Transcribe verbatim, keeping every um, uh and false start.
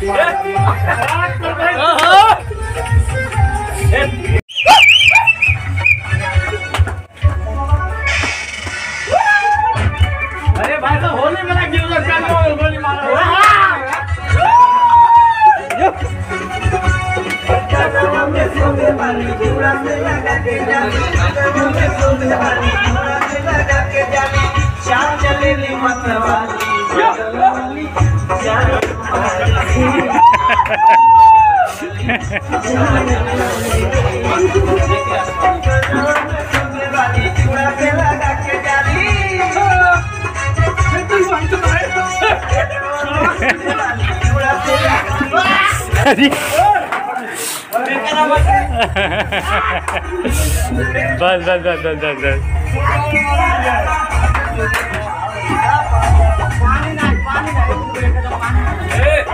अरे भाई साहब होली में ना गिर लो गोली मारो। बस बस बस बस बस बस पानी ना पानी ना